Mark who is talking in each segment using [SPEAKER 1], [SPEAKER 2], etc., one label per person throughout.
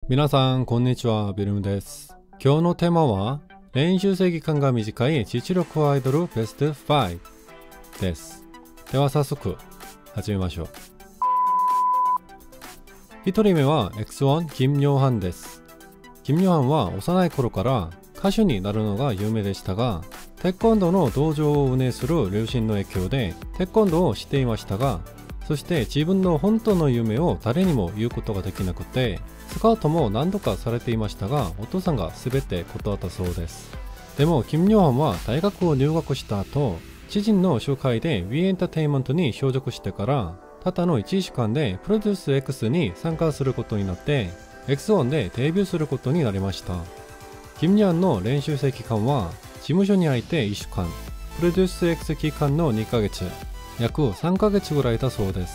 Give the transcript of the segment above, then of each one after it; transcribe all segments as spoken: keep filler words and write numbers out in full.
[SPEAKER 1] 皆さんこんにちは、ビルムです。今日のテーマは練習生期間が短い実力アイドルベストごです。では早速始めましょう。ひとりめは エックスワン キム・ヨハンです。キム・ヨハンは幼い頃から歌手になるのが有名でしたが、テコンドーの道場を運営する両親の影響でテコンドーをしていましたが、そして自分の本当の夢を誰にも言うことができなくて、スカウトも何度かされていましたが、お父さんが全て断ったそうです。でもキム・ヨハンは大学を入学した後、知人の紹介で ウィー エンターテインメントに所属してからたったのいちしゅうかんでプロデュース X に参加することになって エックスワン でデビューすることになりました。キム・ヨハンの練習生期間は事務所に入っていっしゅうかん、プロデュース X 期間のにかげつ、約さんかげつぐらいだそうです。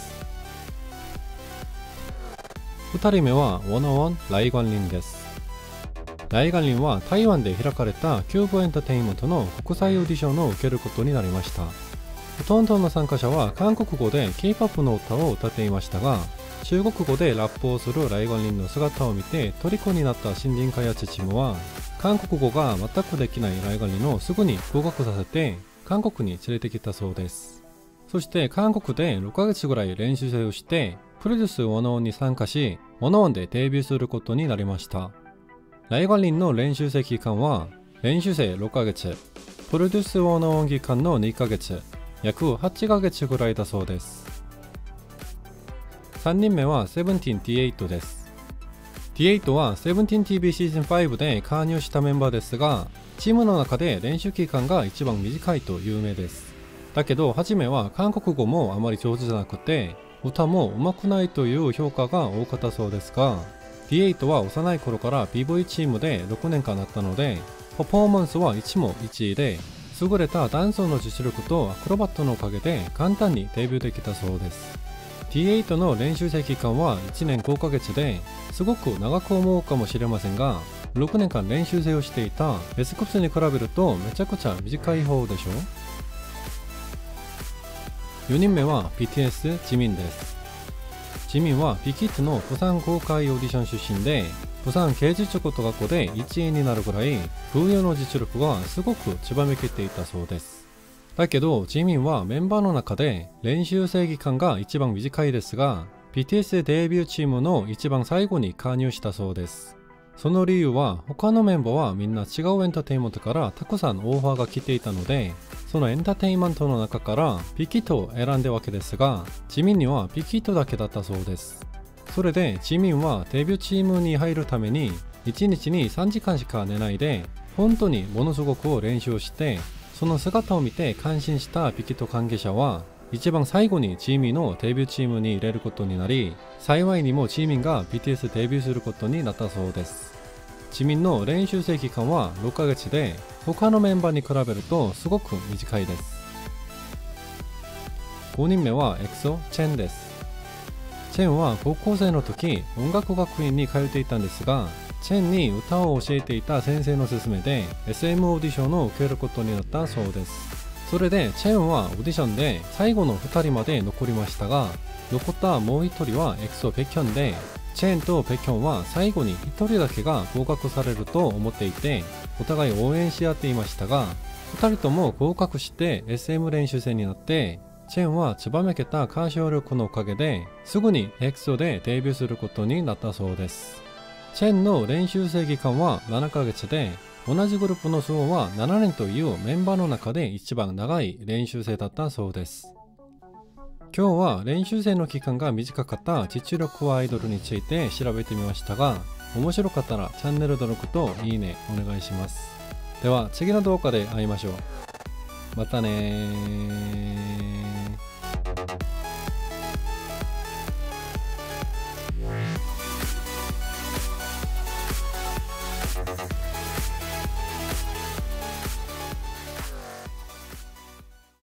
[SPEAKER 1] ふたりめはひゃくいちライガンリンです。ライガンリンは台湾で開かれたキューブエンターテインメントの国際オーディションを受けることになりました。ほとんどの参加者は韓国語で K-ポップ の歌を歌っていましたが、中国語でラップをするライガンリンの姿を見て虜になった新人開発チームは、韓国語が全くできないライガンリンをすぐに合格させて韓国に連れてきたそうです。そして韓国でろっかげつぐらい練習生をしてプロデュースひゃくいちに参加し、ひゃくいちでデビューすることになりました。ライガンリンの練習生期間は練習生ろっかげつ、プロデュースひゃくいち期間のにかげつ、約はちかげつぐらいだそうです。さんにんめはセブンティーンティーエイトです。ティーエイトはセブンティーンティービー シーズンごで加入したメンバーですが、チームの中で練習期間が一番短いと有名です。だけど初めは韓国語もあまり上手じゃなくて、歌も上手くないという評価が多かったそうですが、ティーエイトは幼い頃から ビーボーイ チームでろくねんかんだったので、パフォーマンスはいちもいちいで、優れたダンスの実力とアクロバットのおかげで簡単にデビューできたそうです。ティーエイト の練習生期間はいちねんごかげつで、すごく長く思うかもしれませんが、ろくねんかん練習生をしていたベスコプスに比べるとめちゃくちゃ短い方でしょ。よにんめは ビーティーエス ジミンです。ジミンは ビキッド の釜山公開オーディション出身で、釜山芸術高等学校でいちいになるぐらい風流の実力がすごくちばめきっていたそうです。だけどジミンはメンバーの中で練習生期間が一番短いですが、 ビーティーエス デビューチームの一番最後に加入したそうです。その理由は他のメンバーはみんな違うエンターテインメントからたくさんオファーが来ていたので、そのエンターテインメントの中からビキッドを選んだわけですが、ジミンにはビキッドだけだったそうです。それでジミンはデビューチームに入るためにいちにちにさんじかんしか寝ないで本当にものすごく練習して、その姿を見て感心したビキッド関係者は一番最後にジミンのデビューチームに入れることになり、幸いにもジミンが ビーティーエス デビューすることになったそうです。ジミンの練習生期間はろっかげつで、他のメンバーに比べるとすごく短いです。ごにんめは エックスオー チェンです。チェンは高校生の時音楽学院に通っていたんですが、チェンに歌を教えていた先生の勧めで エスエム オーディションを受けることになったそうです。それでチェンはオーディションで最後のふたりまで残りましたが、残ったもうひとりは エックスオー ペキョンで、チェンとペキョンは最後にひとりだけが合格されると思っていて、お互い応援し合っていましたが、ふたりとも合格して エスエム 練習生になって、チェンはちばめけた歌唱力のおかげですぐに エックスオー でデビューすることになったそうです。チェンの練習生期間はななかげつで、同じグループの層はななねんというメンバーの中で一番長い練習生だったそうです。今日は練習生の期間が短かった実力アイドルについて調べてみましたが、面白かったらチャンネル登録といいねお願いします。では次の動画で会いましょう。またねー。